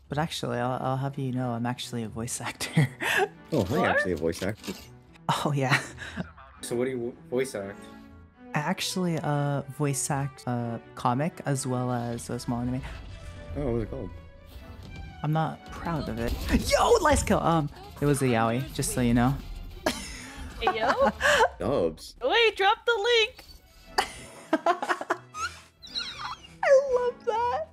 But actually, I'll have you know, I'm actually a voice actor. Oh, hi, What? actually a voice actor. Oh yeah, So what do you voice act? I actually voice act a comic as well as a small anime. Oh, what's it called? I'm not proud of it. Yo, let's kill. It was a yaoi, just so you know. Hey, yo. Dubs. Wait, drop the link. I love that.